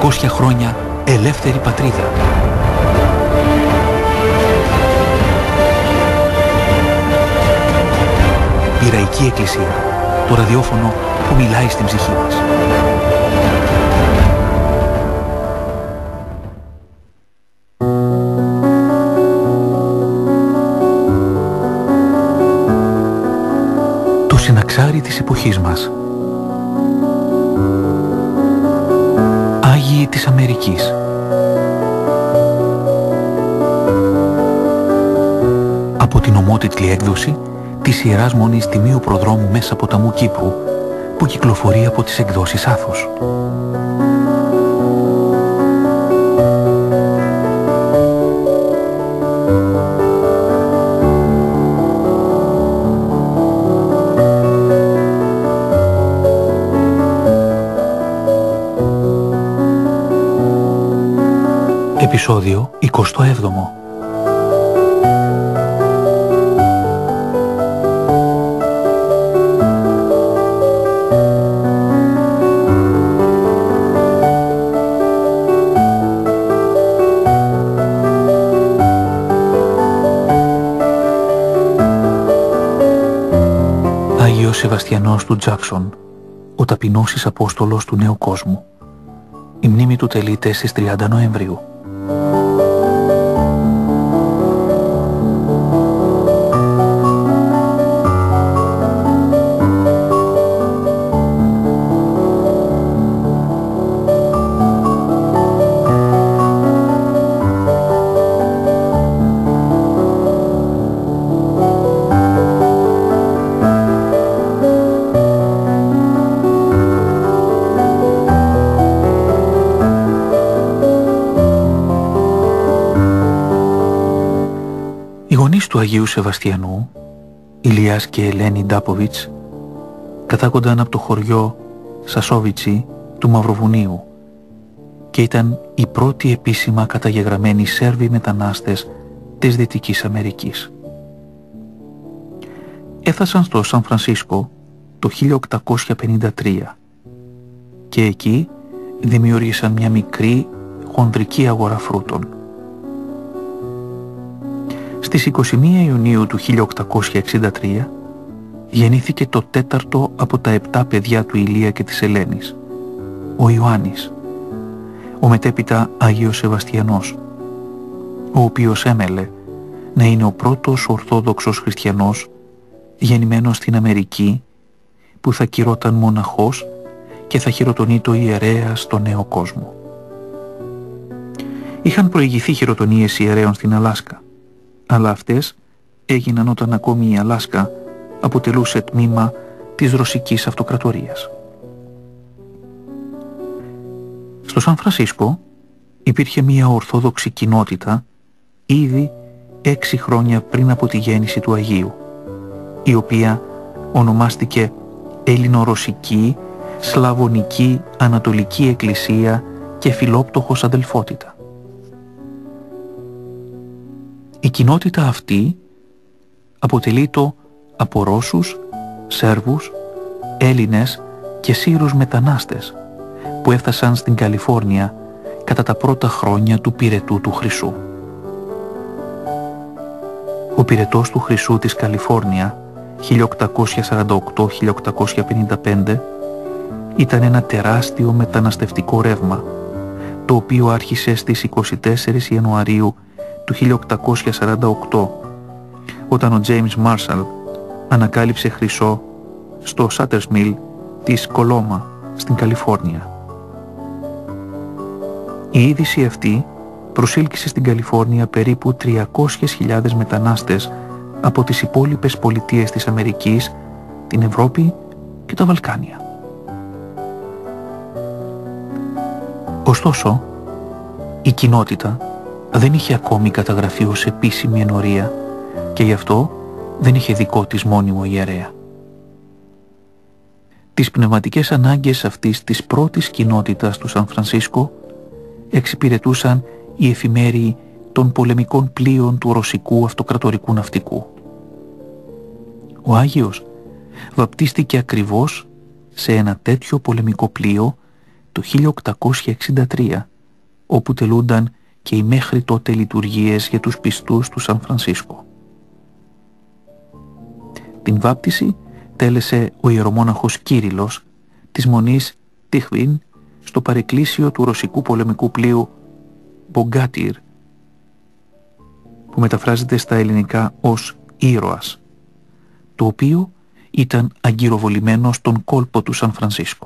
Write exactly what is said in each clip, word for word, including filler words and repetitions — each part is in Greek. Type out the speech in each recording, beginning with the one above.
τριακόσια χρόνια ελεύθερη πατρίδα. Πειραϊκή Εκκλησία, το ραδιόφωνο που μιλάει στην ψυχή μας. Το συναξάρι της εποχής μας. Άγιοι της Αμερικής. Από την ομότιτλη έκδοση της Ιεράς Μονής Τιμίου Προδρόμου Μέσα Ποταμού Κύπρου, που κυκλοφορεί από τις εκδόσεις Άθος. Επεισόδιο εικοστό έβδομο. Άγιος Σεβαστιανός του Τζάκσον, ο ταπεινός Απόστολος του Νέου Κόσμου. Η μνήμη του τελείται στις τριάντα Νοεμβρίου. Οι γονείς του Αγίου Σεβαστιανού, Ηλίας και Ελένη Ντάποβιτς, κατάγονταν από το χωριό Σασόβιτσι του Μαυροβουνίου και ήταν οι πρώτοι επίσημα καταγεγραμμένοι Σέρβοι μετανάστες της Δυτικής Αμερικής. Έφτασαν στο Σαν Φρανσίσκο το χίλια οκτακόσια πενήντα τρία και εκεί δημιούργησαν μια μικρή χονδρική αγορά φρούτων. Στις είκοσι μία Ιουνίου του χίλια οκτακόσια εξήντα τρία γεννήθηκε το τέταρτο από τα επτά παιδιά του Ηλία και της Ελένης, ο Ιωάννης, ο μετέπειτα Άγιος Σεβαστιανός, ο οποίος έμελε να είναι ο πρώτος Ορθόδοξος Χριστιανός γεννημένος στην Αμερική που θα κυρώταν μοναχός και θα χειροτονεί το ιερέα στο Νέο Κόσμο. Είχαν προηγηθεί χειροτονίες ιερέων στην Αλάσκα, αλλά αυτές έγιναν όταν ακόμη η Αλάσκα αποτελούσε τμήμα της Ρωσικής Αυτοκρατορίας. Στο Σαν Φρανσίσκο υπήρχε μια Ορθόδοξη κοινότητα ήδη έξι χρόνια πριν από τη γέννηση του Αγίου, η οποία ονομάστηκε Ελληνορωσική, Σλαβωνική, Ανατολική Εκκλησία και Φιλόπτωχος Αδελφότητα. Η κοινότητα αυτή αποτελείτο από Ρώσους, Σέρβους, Έλληνες και Σύρους μετανάστες που έφτασαν στην Καλιφόρνια κατά τα πρώτα χρόνια του πυρετού του Χρυσού. Ο πυρετός του Χρυσού της Καλιφόρνια χίλια οκτακόσια σαράντα οκτώ με χίλια οκτακόσια πενήντα πέντε ήταν ένα τεράστιο μεταναστευτικό ρεύμα, το οποίο άρχισε στις είκοσι τέσσερις Ιανουαρίου του χίλια οκτακόσια σαράντα οκτώ, όταν ο James Marshall ανακάλυψε χρυσό στο Sutter's Mill της Κολόμα στην Καλιφόρνια. Η είδηση αυτή προσήλκησε στην Καλιφόρνια περίπου τριακόσιες χιλιάδες μετανάστες από τις υπόλοιπες πολιτείες της Αμερικής, την Ευρώπη και τα Βαλκάνια. Ωστόσο, η κοινότητα δεν είχε ακόμη καταγραφεί ως επίσημη ενορία και γι' αυτό δεν είχε δικό της μόνιμο ιερέα. Τις πνευματικές ανάγκες αυτής της πρώτης κοινότητας του Σαν Φρανσίσκο εξυπηρετούσαν οι εφημέριοι των πολεμικών πλοίων του ρωσικού αυτοκρατορικού ναυτικού. Ο Άγιος βαπτίστηκε ακριβώς σε ένα τέτοιο πολεμικό πλοίο το χίλια οκτακόσια εξήντα τρία, όπου τελούνταν και οι μέχρι τότε λειτουργίες για τους πιστούς του Σαν Φρανσίσκο. Την βάπτιση τέλεσε ο ιερομόναχος Κύριλλος της μονής Τιχβίν στο παρεκκλήσιο του ρωσικού πολεμικού πλοίου Μπογκάτιρ, που μεταφράζεται στα ελληνικά ως ήρωας, το οποίο ήταν αγκυροβολημένο στον κόλπο του Σαν Φρανσίσκο.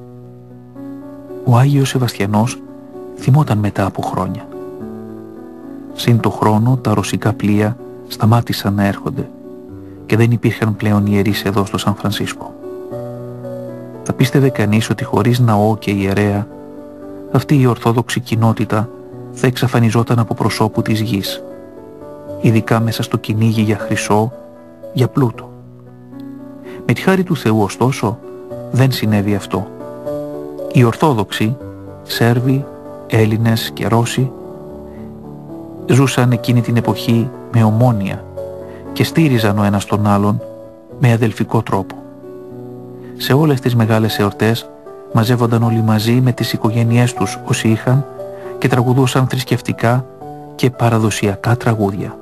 Ο Άγιος Σεβαστιανός θυμόταν μετά από χρόνια. Συν το χρόνο τα ρωσικά πλοία σταμάτησαν να έρχονται και δεν υπήρχαν πλέον ιερείς εδώ στο Σαν Φρανσίσκο. Θα πίστευε κανείς ότι χωρίς ναό και ιερέα αυτή η ορθόδοξη κοινότητα θα εξαφανιζόταν από προσώπου της γης, ειδικά μέσα στο κυνήγι για χρυσό, για πλούτο. Με τη χάρη του Θεού ωστόσο δεν συνέβη αυτό. Οι Ορθόδοξοι, Σέρβοι, Έλληνες και Ρώσοι ζούσαν εκείνη την εποχή με ομόνοια και στήριζαν ο ένας τον άλλον με αδελφικό τρόπο. Σε όλες τις μεγάλες εορτές μαζεύονταν όλοι μαζί με τις οικογένειές τους όσοι είχαν και τραγουδούσαν θρησκευτικά και παραδοσιακά τραγούδια.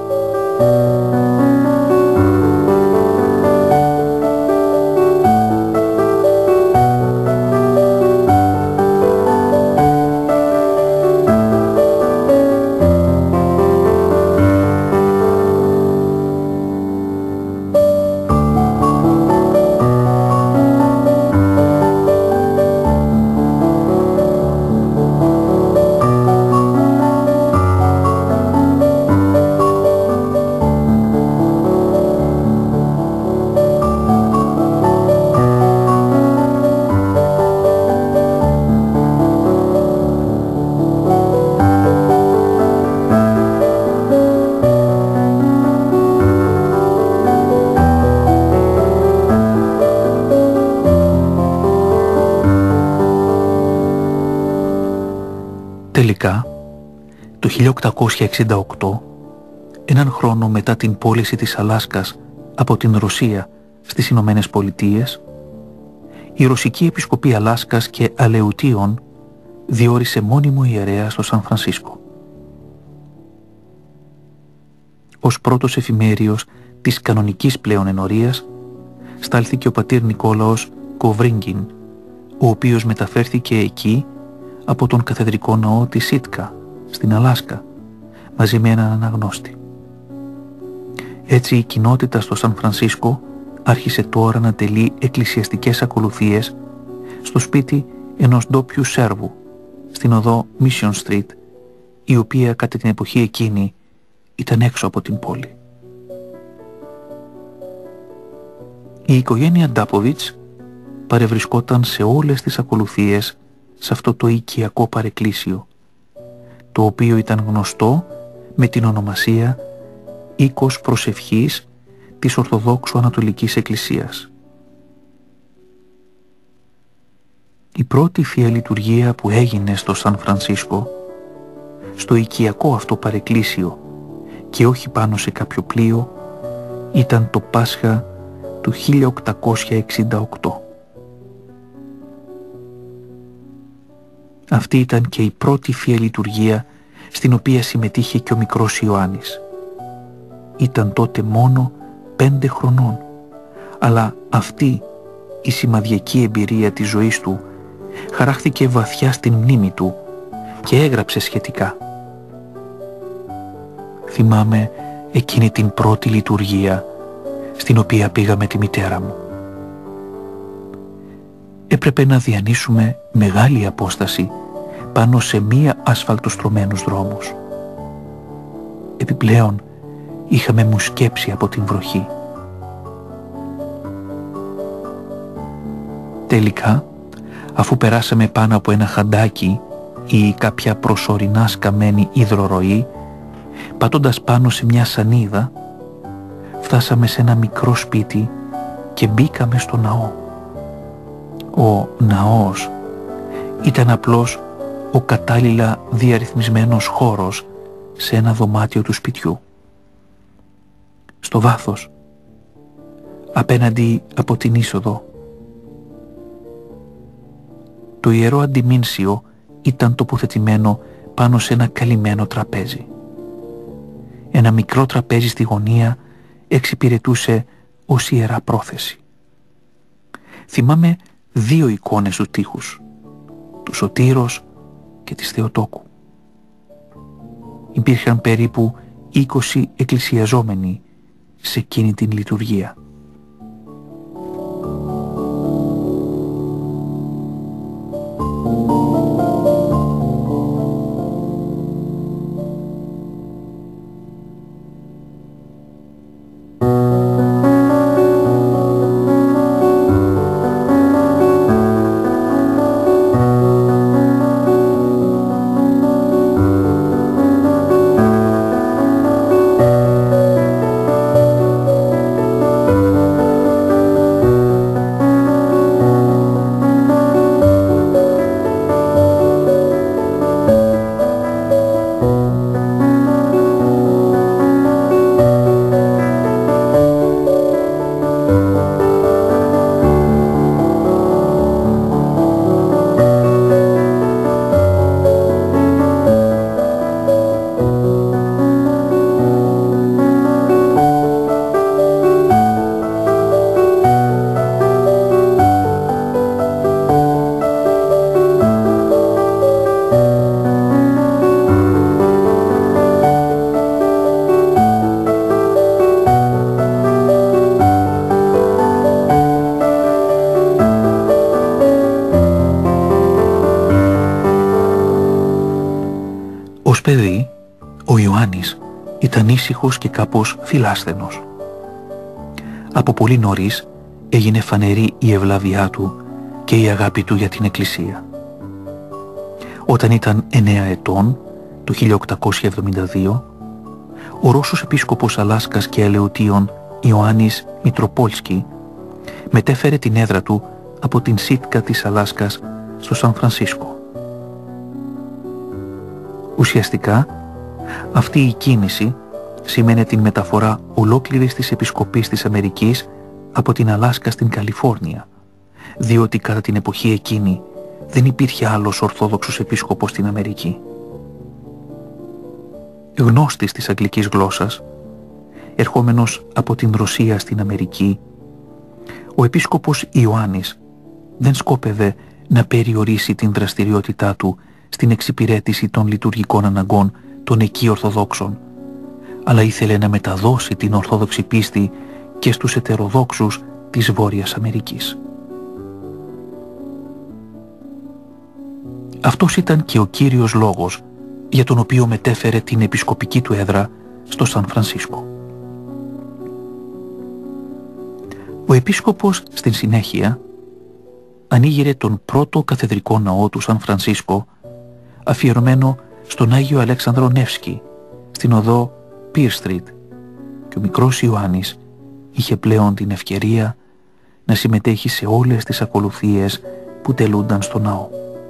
Τελικά, το χίλια οκτακόσια εξήντα οκτώ, έναν χρόνο μετά την πώληση της Αλάσκας από την Ρωσία στις Ηνωμένες Πολιτείες, η Ρωσική Επισκοπή Αλάσκας και Αλεουτίων διόρισε μόνιμο ιερέα στο Σαν Φρανσίσκο. Ως πρώτος εφημέριος της κανονικής πλέον ενορίας στάλθηκε ο πατήρ Νικόλαος Κοβρίνγκιν, ο οποίος μεταφέρθηκε εκεί από τον καθεδρικό ναό της Σίτκα στην Αλάσκα μαζί με έναν αναγνώστη. Έτσι η κοινότητα στο Σαν Φρανσίσκο άρχισε τώρα να τελεί εκκλησιαστικές ακολουθίες στο σπίτι ενός ντόπιου Σέρβου στην οδό Mission Street, η οποία κατά την εποχή εκείνη ήταν έξω από την πόλη. Η οικογένεια Ντάποβιτς παρευρισκόταν σε όλες τις ακολουθίες σε αυτό το οικιακό παρεκκλήσιο, το οποίο ήταν γνωστό με την ονομασία Οίκος Προσευχής της Ορθοδόξου Ανατολικής Εκκλησίας. Η πρώτη Θεία Λειτουργία που έγινε στο Σαν Φρανσίσκο, στο οικιακό αυτό παρεκκλήσιο και όχι πάνω σε κάποιο πλοίο, ήταν το Πάσχα του χίλια οκτακόσια εξήντα οκτώ. Αυτή ήταν και η πρώτη Θεία Λειτουργία στην οποία συμμετείχε και ο μικρός Ιωάννης. Ήταν τότε μόνο πέντε χρονών, αλλά αυτή η σημαδιακή εμπειρία της ζωής του χαράχθηκε βαθιά στην μνήμη του και έγραψε σχετικά. Θυμάμαι εκείνη την πρώτη λειτουργία στην οποία πήγα με τη μητέρα μου. Έπρεπε να διανύσουμε μεγάλη απόσταση πάνω σε μία ασφαλτοστρωμένους δρόμους. Επιπλέον είχαμε μουσκέψει από την βροχή. Τελικά, αφού περάσαμε πάνω από ένα χαντάκι ή κάποια προσωρινά σκαμμένη υδροροή, πατώντας πάνω σε μια σανίδα, φτάσαμε σε ένα μικρό σπίτι και μπήκαμε στο ναό. Ο ναός ήταν απλώς ο κατάλληλα διαρρυθμισμένος χώρος σε ένα δωμάτιο του σπιτιού. Στο βάθος, απέναντι από την είσοδο, Το ιερό αντιμήνσιο ήταν τοποθετημένο πάνω σε ένα καλυμμένο τραπέζι. Ένα μικρό τραπέζι στη γωνία εξυπηρετούσε ως ιερά πρόθεση. Θυμάμαι δύο εικόνες του τείχους, του Σωτήρος και της Θεοτόκου. Υπήρχαν περίπου είκοσι εκκλησιαζόμενοι σε εκείνη την λειτουργία. Ως παιδί, ο Ιωάννης ήταν ήσυχος και κάπως φιλάσθενος. Από πολύ νωρίς έγινε φανερή η ευλάβειά του και η αγάπη του για την Εκκλησία. Όταν ήταν εννέα ετών, το χίλια οκτακόσια εβδομήντα δύο, ο Ρώσος επίσκοπος Αλάσκας και Ελεουτίων Ιωάννης Μητροπόλσκι μετέφερε την έδρα του από την Σίτκα της Αλάσκας στο Σαν Φρανσίσκο. Ουσιαστικά, αυτή η κίνηση σημαίνει την μεταφορά ολόκληρης της επισκοπής της Αμερικής από την Αλάσκα στην Καλιφόρνια, διότι κατά την εποχή εκείνη δεν υπήρχε άλλος ορθόδοξος επίσκοπος στην Αμερική. Γνώστης της αγγλικής γλώσσας, ερχόμενος από την Ρωσία στην Αμερική, ο επίσκοπος Ιωάννης δεν σκόπευε να περιορίσει την δραστηριότητά του στην εξυπηρέτηση των λειτουργικών αναγκών των εκεί Ορθοδόξων, αλλά ήθελε να μεταδώσει την Ορθόδοξη πίστη και στους ετεροδόξους της Βόρειας Αμερικής. Αυτός ήταν και ο κύριος λόγος για τον οποίο μετέφερε την επισκοπική του έδρα στο Σαν Φρανσίσκο. Ο επίσκοπος στην συνέχεια ανοίγειρε τον πρώτο καθεδρικό ναό του Σαν Φρανσίσκο, αφιερωμένο στον Άγιο Αλέξανδρο Νεύσκι, στην οδό Πίρ Στρίτ, και ο μικρός Ιωάννης είχε πλέον την ευκαιρία να συμμετέχει σε όλες τις ακολουθίες που τελούνταν στο ναό.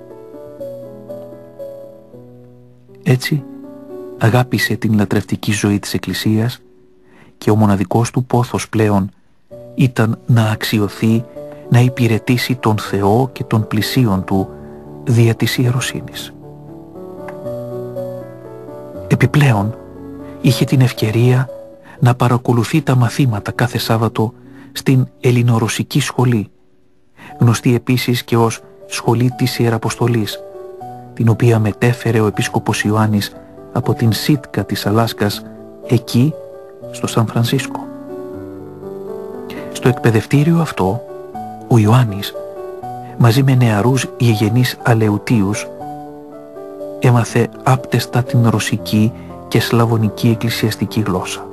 Έτσι αγάπησε την λατρευτική ζωή της Εκκλησίας και ο μοναδικός του πόθος πλέον ήταν να αξιωθεί να υπηρετήσει τον Θεό και των πλησίων του δια της ιεροσύνης. Επιπλέον είχε την ευκαιρία να παρακολουθεί τα μαθήματα κάθε Σάββατο στην Ελληνορωσική σχολή, γνωστή επίσης και ως Σχολή της Ιεραποστολής, την οποία μετέφερε ο επίσκοπος Ιωάννης από την Σίτκα της Αλάσκας εκεί στο Σαν Φρανσίσκο. Στο εκπαιδευτήριο αυτό, ο Ιωάννης, μαζί με νεαρούς γηγενείς αλεουτίους, έμαθε άπτεστα την ρωσική και σλαβωνική εκκλησιαστική γλώσσα.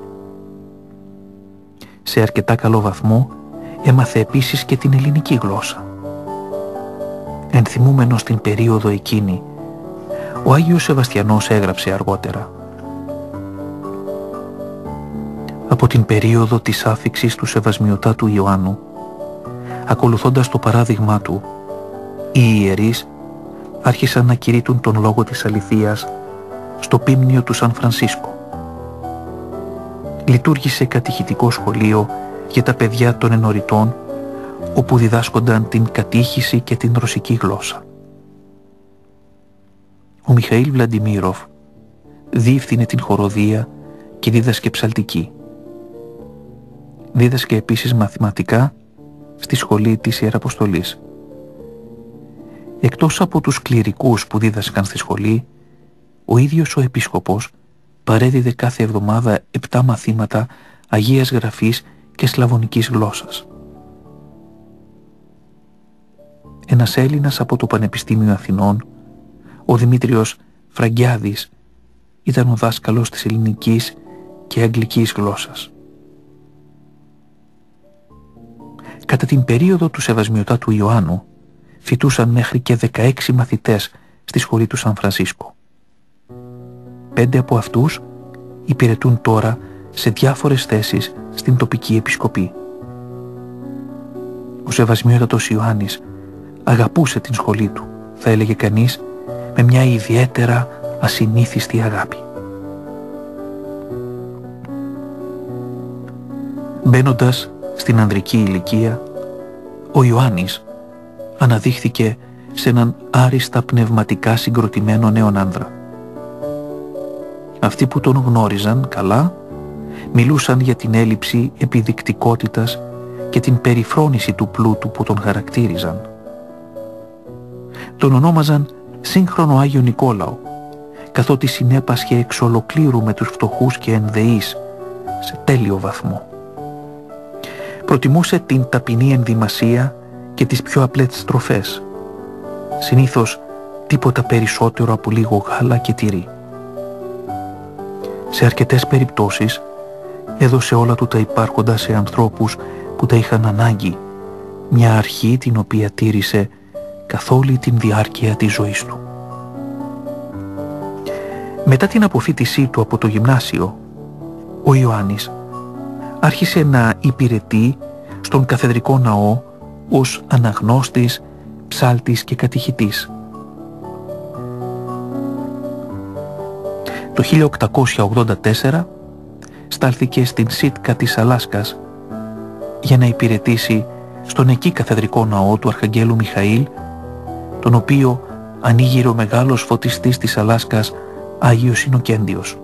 Σε αρκετά καλό βαθμό έμαθε επίσης και την ελληνική γλώσσα. Ενθυμούμενος την περίοδο εκείνη, ο Άγιος Σεβαστιανός έγραψε αργότερα: «Από την περίοδο της άφιξης του Σεβασμιωτάτου Ιωάννου, ακολουθώντας το παράδειγμά του, οι ιερείς άρχισαν να κηρύττουν τον λόγο της αληθείας στο πίμνιο του Σαν Φρανσίσκο. Λειτουργήσε κατηχητικό σχολείο για τα παιδιά των ενοριτών, όπου διδάσκονταν την κατήχηση και την ρωσική γλώσσα. Ο Μιχαήλ Βλαντιμίροφ διεύθυνε την χοροδία και δίδασκε ψαλτική. Δίδασκε επίσης μαθηματικά στη σχολή της Ιεραποστολής. Εκτός από τους κληρικούς που δίδασκαν στη σχολή, ο ίδιος ο επίσκοπος παρέδιδε κάθε εβδομάδα επτά μαθήματα Αγίας Γραφής και σλαβωνικής γλώσσας. Ένας Έλληνας από το Πανεπιστήμιο Αθηνών, ο Δημήτριος Φραγκιάδης, ήταν ο δάσκαλος της ελληνικής και αγγλικής γλώσσας. Κατά την περίοδο του Σεβασμιωτάτου Ιωάννου φοιτούσαν μέχρι και δεκαέξι μαθητές στη σχολή του Σαν Φρανσίσκο. Πέντε από αυτούς υπηρετούν τώρα σε διάφορες θέσεις στην τοπική επισκοπή. Ο Σεβασμιότατος Ιωάννης αγαπούσε την σχολή του, θα έλεγε κανείς, με μια ιδιαίτερα ασυνήθιστη αγάπη. Μπαίνοντας στην ανδρική ηλικία, ο Ιωάννης αναδείχθηκε σε έναν άριστα πνευματικά συγκροτημένο νέον άνδρα. Αυτοί που τον γνώριζαν καλά μιλούσαν για την έλλειψη επιδεικτικότητας και την περιφρόνηση του πλούτου που τον χαρακτήριζαν. Τον ονόμαζαν σύγχρονο Άγιο Νικόλαο, καθότι συνέπασχε εξ ολοκλήρου με τους φτωχούς και ενδεείς σε τέλειο βαθμό. Προτιμούσε την ταπεινή ενδυμασία και τις πιο απλές τροφές, συνήθως τίποτα περισσότερο από λίγο γάλα και τυρί. Σε αρκετές περιπτώσεις έδωσε όλα του τα υπάρχοντα σε ανθρώπους που τα είχαν ανάγκη, μια αρχή την οποία τήρησε καθ' όλη την διάρκεια της ζωής του. Μετά την αποφοίτησή του από το γυμνάσιο, ο Ιωάννης άρχισε να υπηρετεί στον καθεδρικό ναό ως αναγνώστης, ψάλτης και κατηχητής. Το χίλια οκτακόσια ογδόντα τέσσερα στάλθηκε στην Σίτκα της Αλάσκας για να υπηρετήσει στον εκεί καθεδρικό ναό του Αρχαγγέλου Μιχαήλ, τον οποίο ανήγειρε ο μεγάλος φωτιστής της Αλάσκας Άγιος Ινοκέντιος.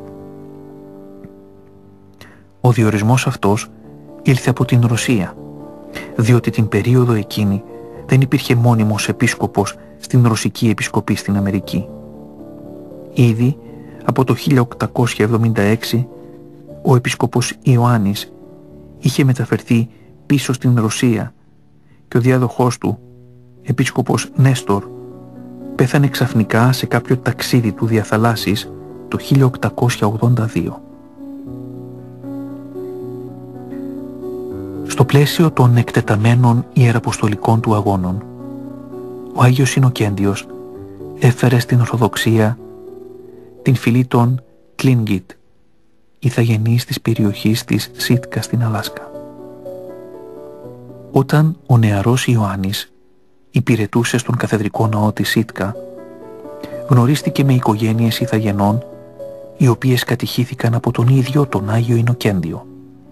Ο διορισμός αυτός ήλθε από την Ρωσία, διότι την περίοδο εκείνη δεν υπήρχε μόνιμος επίσκοπος στην Ρωσική Επισκοπή στην Αμερική. Ήδη από το χίλια οκτακόσια εβδομήντα έξι ο επίσκοπος Ιωάννης είχε μεταφερθεί πίσω στην Ρωσία και ο διάδοχός του, επίσκοπος Νέστορ, πέθανε ξαφνικά σε κάποιο ταξίδι του διαθαλάσσης το χίλια οκτακόσια ογδόντα δύο. Στο πλαίσιο των εκτεταμένων ιεραποστολικών του αγώνων, ο Άγιος Ινοκέντιος έφερε στην Ορθοδοξία την φυλή των Tlingit, ηθαγενείς της περιοχής της Σίτκα στην Αλάσκα. Όταν ο νεαρός Ιωάννης υπηρετούσε στον καθεδρικό ναό της Σίτκα, γνωρίστηκε με οικογένειες ηθαγενών, οι οποίες κατηχήθηκαν από τον ίδιο τον Άγιο Ινοκέντιο.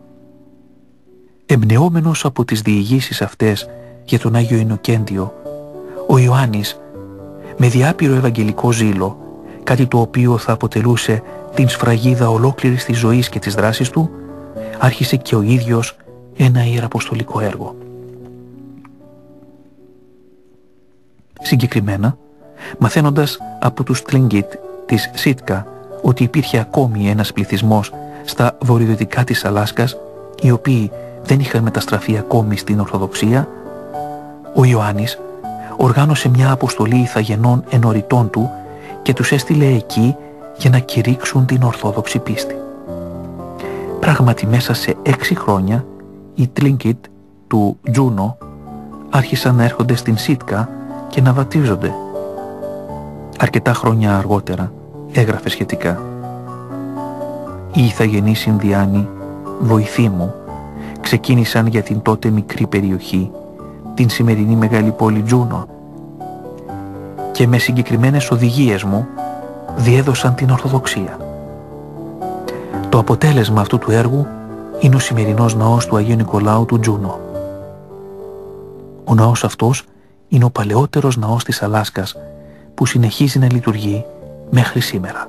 Εμπνεόμενος από τις διηγήσεις αυτές για τον Άγιο Ινοκέντιο, ο Ιωάννης, με διάπειρο ευαγγελικό ζήλο, κάτι το οποίο θα αποτελούσε την σφραγίδα ολόκληρης της ζωής και της δράσης του, άρχισε και ο ίδιος ένα ιεραποστολικό έργο. Συγκεκριμένα, μαθαίνοντας από τους Tlingit της Σίτκα ότι υπήρχε ακόμη ένας πληθυσμός στα βορειοδυτικά της Αλάσκας, οι οποίοι δεν είχαν μεταστραφεί ακόμη στην Ορθοδοξία, ο Ιωάννης οργάνωσε μια αποστολή ηθαγενών ενωριτών του και τους έστειλε εκεί για να κηρύξουν την Ορθόδοξη πίστη. Πράγματι μέσα σε έξι χρόνια οι Tlingit του Τζούνο άρχισαν να έρχονται στην Σίτκα και να βαπτίζονται. Αρκετά χρόνια αργότερα έγραφε σχετικά: «Οι ηθαγενείς Ινδιάνοι, βοηθοί μου, ξεκίνησαν για την τότε μικρή περιοχή, την σημερινή μεγάλη πόλη Τζούνο, και με συγκεκριμένες οδηγίες μου διέδωσαν την Ορθοδοξία. Το αποτέλεσμα αυτού του έργου είναι ο σημερινός ναός του Αγίου Νικολάου του Τζούνο. Ο ναός αυτός είναι ο παλαιότερος ναός της Αλάσκας, που συνεχίζει να λειτουργεί μέχρι σήμερα.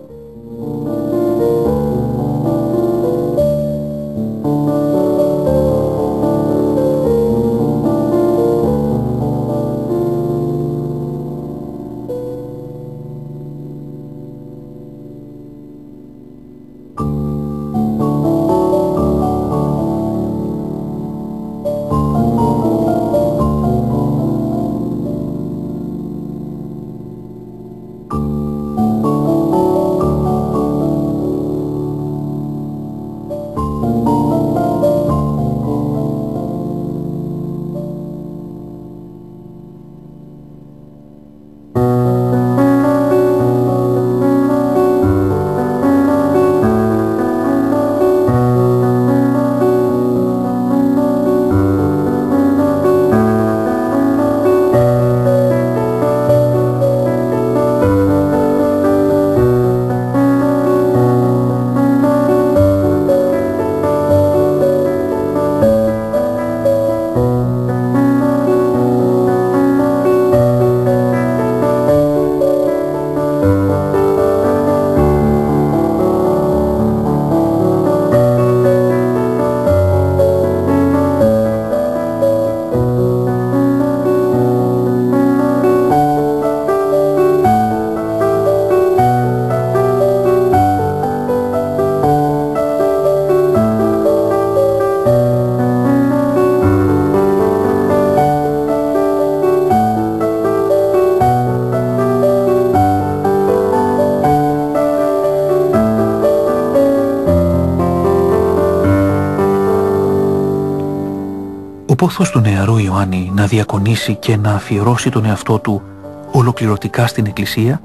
Ο πόθος του νεαρού Ιωάννη να διακονήσει και να αφιερώσει τον εαυτό του ολοκληρωτικά στην Εκκλησία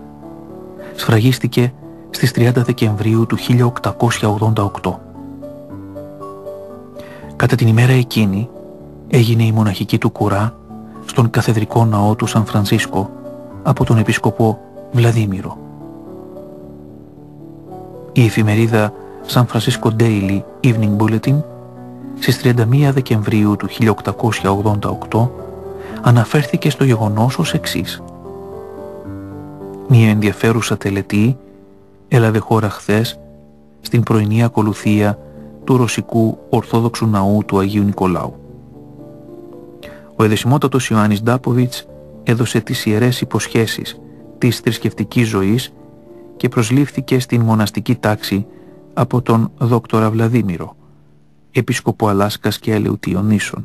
σφραγίστηκε στις τριάντα Δεκεμβρίου του χίλια οκτακόσια ογδόντα οκτώ. Κατά την ημέρα εκείνη έγινε η μοναχική του κουρά στον καθεδρικό ναό του Σαν Φρανσίσκο από τον επίσκοπο Βλαδίμηρο. Η εφημερίδα San Francisco Daily Evening Bulletin στις τριάντα μία Δεκεμβρίου του χίλια οκτακόσια ογδόντα οκτώ αναφέρθηκε στο γεγονός ως εξής. Μία ενδιαφέρουσα τελετή έλαβε χώρα χθες στην πρωινή ακολουθία του Ρωσικού Ορθόδοξου Ναού του Αγίου Νικολάου. Ο εδεσιμότατος Ιωάννης Ντάποβιτς έδωσε τις ιερές υποσχέσεις της θρησκευτικής ζωής και προσλήφθηκε στην μοναστική τάξη από τον δόκτορα Βλαδίμηρο, επίσκοπο Αλάσκας και Ελεουτίων νήσων.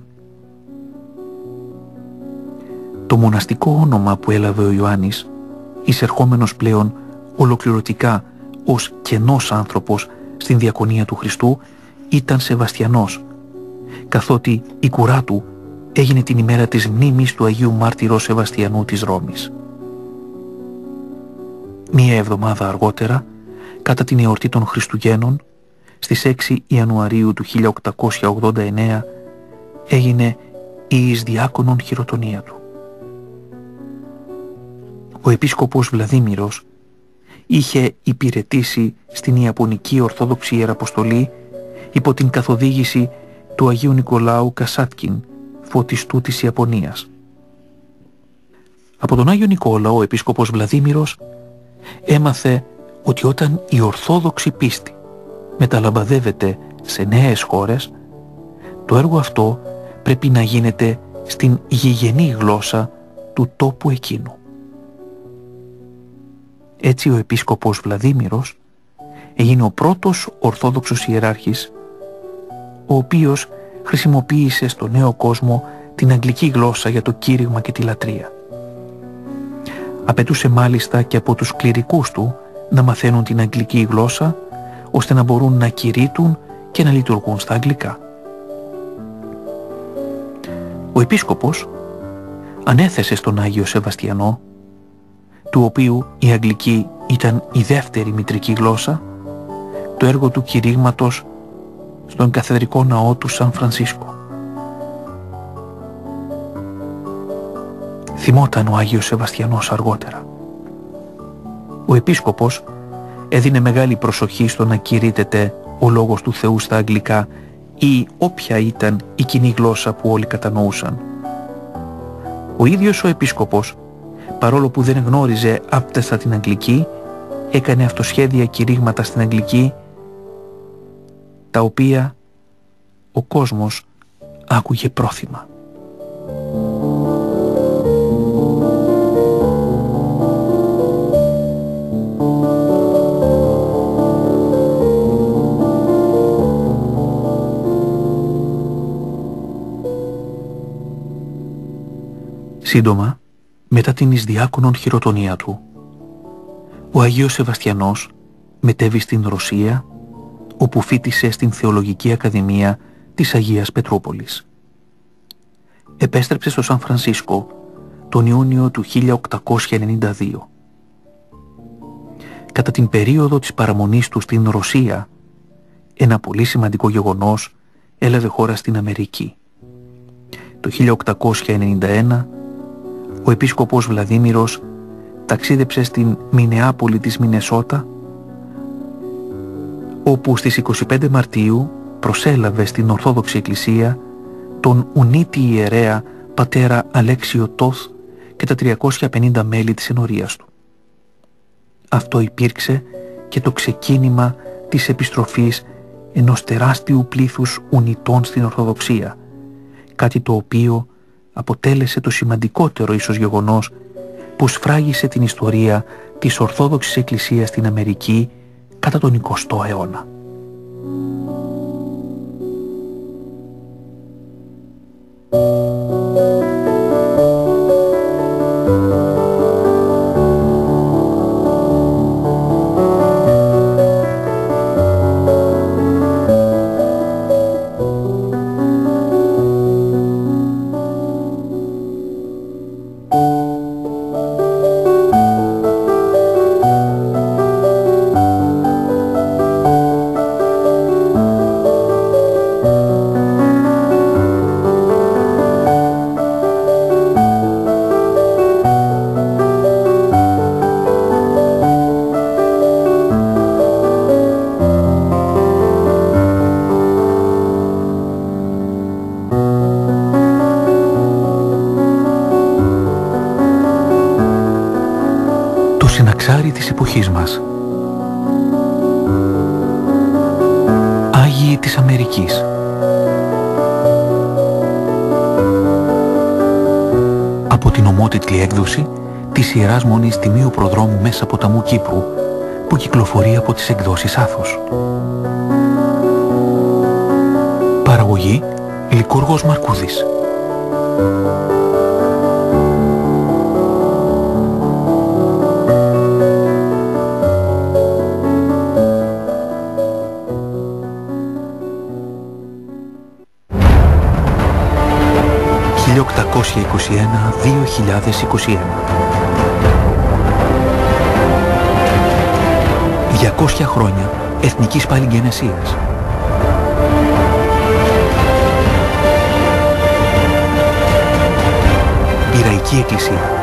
Το μοναστικό όνομα που έλαβε ο Ιωάννης, εισερχόμενος πλέον ολοκληρωτικά ως κενός άνθρωπος στην διακονία του Χριστού, ήταν Σεβαστιανός, καθότι η κουρά του έγινε την ημέρα της μνήμης του Αγίου Μάρτυρος Σεβαστιανού της Ρώμης. Μία εβδομάδα αργότερα, κατά την εορτή των Χριστουγέννων, στις έξι Ιανουαρίου του χίλια οκτακόσια ογδόντα εννέα, έγινε η εις διάκονον χειροτονία του. Ο επίσκοπος Βλαδίμηρος είχε υπηρετήσει στην Ιαπωνική Ορθόδοξη Ιεραποστολή υπό την καθοδήγηση του Αγίου Νικολάου Κασάτκιν, φωτιστού της Ιαπωνίας. Από τον Άγιο Νικόλα ο επίσκοπος Βλαδίμηρος έμαθε ότι όταν η Ορθόδοξη πίστη μεταλαμπαδεύεται σε νέες χώρες, το έργο αυτό πρέπει να γίνεται στην γηγενή γλώσσα του τόπου εκείνου. Έτσι ο επίσκοπος Βλαδίμηρος έγινε ο πρώτος Ορθόδοξος ιεράρχης, ο οποίος χρησιμοποίησε στο νέο κόσμο την αγγλική γλώσσα για το κήρυγμα και τη λατρεία. Απαιτούσε μάλιστα και από τους κληρικούς του να μαθαίνουν την αγγλική γλώσσα, ώστε να μπορούν να κηρύττουν και να λειτουργούν στα αγγλικά. Ο επίσκοπος ανέθεσε στον Άγιο Σεβαστιανό, του οποίου η αγγλική ήταν η δεύτερη μητρική γλώσσα, το έργο του κηρύγματος στον καθεδρικό ναό του Σαν Φρανσίσκο. Θυμόταν ο Άγιος Σεβαστιανός αργότερα. Ο επίσκοπος έδινε μεγάλη προσοχή στο να κηρύττεται ο λόγος του Θεού στα αγγλικά ή όποια ήταν η κοινή γλώσσα που όλοι κατανοούσαν. Ο ίδιος ο επίσκοπος, παρόλο που δεν γνώριζε άπτεστα την αγγλική, έκανε αυτοσχέδια κηρύγματα στην Αγγλική, τα οποία ο κόσμος άκουγε πρόθυμα. Σύντομα, μετά την εισδιάκονον χειροτονία του, ο Αγίος Σεβαστιανός μετέβη στην Ρωσία, όπου φοίτησε στην Θεολογική Ακαδημία της Αγίας Πετρούπολης. Επέστρεψε στο Σαν Φρανσίσκο τον Ιούνιο του χίλια οκτακόσια ενενήντα δύο. Κατά την περίοδο της παραμονής του στην Ρωσία, ένα πολύ σημαντικό γεγονός έλαβε χώρα στην Αμερική. Το χίλια οκτακόσια ενενήντα ένα, ο επίσκοπος Βλαδίμηρος ταξίδεψε στην Μινεάπολη της Μινεσότα, όπου στις είκοσι πέντε Μαρτίου προσέλαβε στην Ορθόδοξη Εκκλησία τον Ουνίτη ιερέα πατέρα Αλέξιο Τόθ και τα τριακόσια πενήντα μέλη της ενορίας του. Αυτό υπήρξε και το ξεκίνημα της επιστροφής ενός τεράστιου πλήθους Ουνιτών στην Ορθοδοξία, κάτι το οποίο αποτέλεσε το σημαντικότερο ίσως γεγονός που σφράγισε την ιστορία της Ορθόδοξης Εκκλησίας στην Αμερική κατά τον εικοστό αιώνα. Συναξάρι της εποχής μας. Άγιοι της Αμερικής. Από την ομότιτλη έκδοση της Ιεράς Μονής Τιμίου Προδρόμου Μέσα Ποταμού Κύπρου, που κυκλοφορεί από τις εκδόσεις Άθος. Παραγωγή Λικούργος Μαρκούδης. χίλια οκτακόσια είκοσι ένα με δύο χιλιάδες είκοσι ένα. διακόσια χρόνια εθνικής παλιγγενεσίας. Πειραϊκή Εκκλησία.